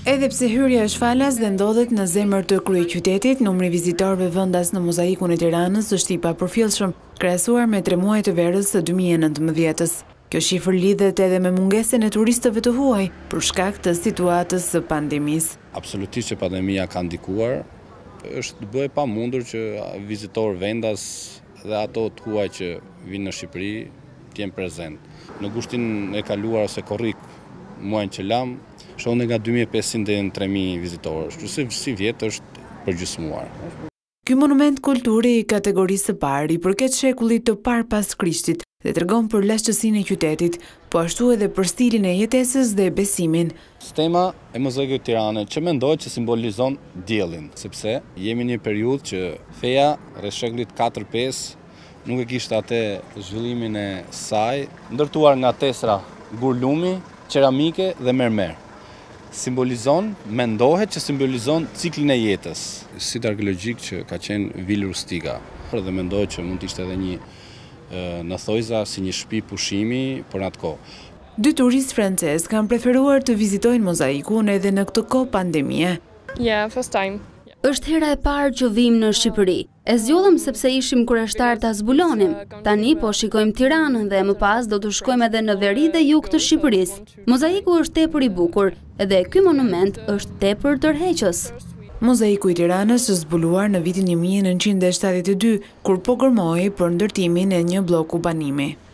Edhe pse hyrja është falas dhe ndodhet në zemër të kryeqytetit, numri vizitorëve vendas në Mozaikun e Tiranës është i papërfillshëm, krahasuar me 3 muaj të verës së 2019-s. Kjo shifër lidhet edhe me mungesën e turistëve të huaj për shkak të situatës së pandemisë. Absolutisht që pandemia ka ndikuar, është bëhe pamundur që vizitorë vendas dhe ato të huaj që vinë në Shqipëri të jenë prezent. Në gushtin e kaluar ose korrik muajin që lam, shohën nga 2500 deri në 3000 vizitorë, kështu si vjet është përgjysmuar. Ky monument kulturi i kategorisë së parë i përket shekullit të parë pas Krishtit dhe tregon për lashësinë e qytetit, po ashtu edhe për stilin e jetesës dhe besimin. Tema e mozaikut Tiranes që mendohet që simbolizon diellin, sepse jemi në një periudhë që feja rreth shekullit 4-5 nuk e kishte atë zhvillimin e saj, ndërtuar nga tesra gurlumi, ceramike dhe mermer. Mendohet që simbolizon ciklin e jetës. Sit arkeologjik që ka qenë vilë rustika. Dhe mendohet që mund të ishte edhe një në thojza si një shtëpi pushimi për atë kohë. 2 turistë francezë kanë preferuar të vizitojnë Mozaikun edhe në këtë kohë pandemie. First time. Është hera e parë që vim në Shqipëri. E zgjollëm sepse ishim kurajshtar ta zbulonim. Tani po shikojmë Tiranën dhe më pas do të shkojmë edhe në veri dhe jug të Shqipërisë. Mozaiku është tepër i bukur dhe ky monument është tepër tërheqës. Mozaiku i Tiranës është zbuluar në vitin 1972, kur po gërmoi për ndërtimin e një bloku banimi.